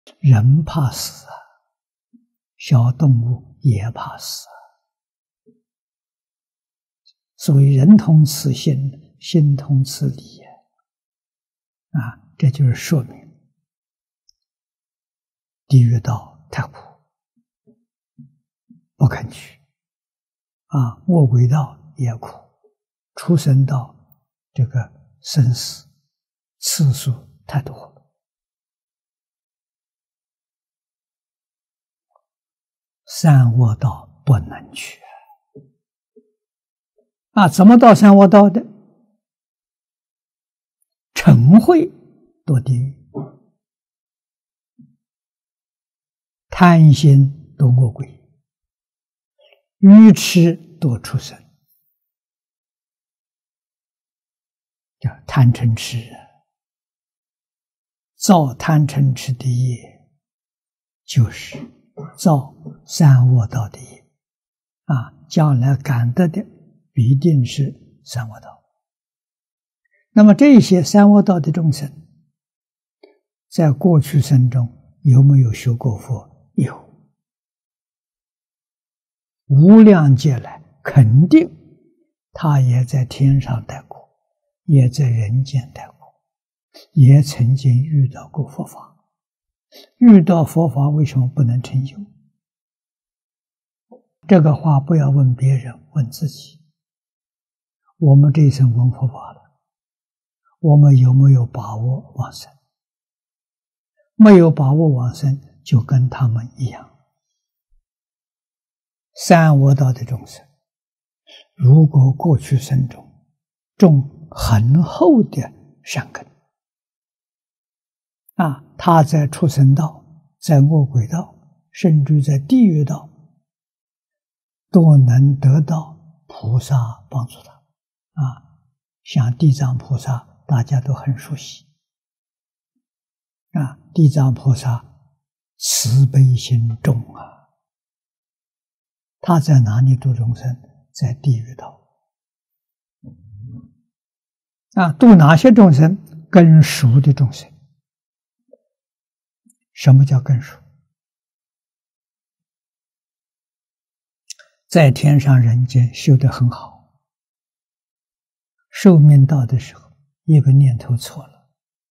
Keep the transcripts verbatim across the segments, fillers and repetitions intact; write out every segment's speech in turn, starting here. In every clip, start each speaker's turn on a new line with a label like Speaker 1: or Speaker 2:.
Speaker 1: 人怕死啊，小动物也怕死啊。所以人同此心，心同此理啊，这就是说明地狱道太苦，不肯去啊。恶鬼道也苦，畜生道这个生死次数太多了。三恶道不能去啊！怎么到三恶道的？嗔恚堕地狱，贪心堕恶鬼，愚痴堕畜生，叫贪嗔痴。造贪嗔痴的业，就是造三恶道的业啊！将来感得的必定是三恶道。那么这些三恶道的众生，在过去生中有没有学过佛？有。无量劫来，肯定他也在天上待过，也在人间待过，也曾经遇到过佛法。遇到佛法为什么不能成就？这个话不要问别人，问自己。我们这一生闻佛法了，我们有没有把握往生？没有把握往生，就跟他们一样。三恶道的众生，如果过去生中种很厚的善根啊，他在畜生道，在恶鬼道，甚至在地狱道，都能得到菩萨帮助他啊。像地藏菩萨，大家都很熟悉啊。地藏菩萨慈悲心重啊，他在哪里度众生？在地狱道啊。度哪些众生？根熟的众生。什么叫根熟？在天上人间修得很好，寿命到的时候，一个念头错了，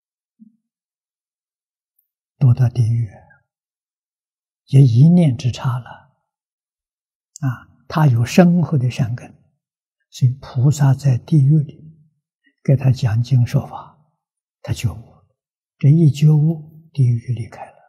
Speaker 1: 堕到地狱，也一念之差了啊！他有深厚的善根，所以菩萨在地狱里给他讲经说法，他觉悟，这一觉悟，地狱就离开了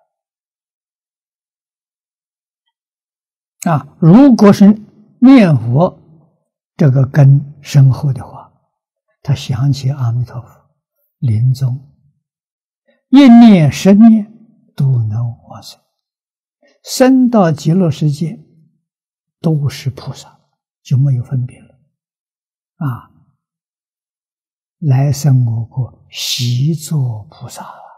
Speaker 1: 啊！如果是念佛这个根深厚的话，他想起阿弥陀佛，临终一念十念都能往生，生到极乐世界都是菩萨，就没有分别了啊！来生我国习作菩萨。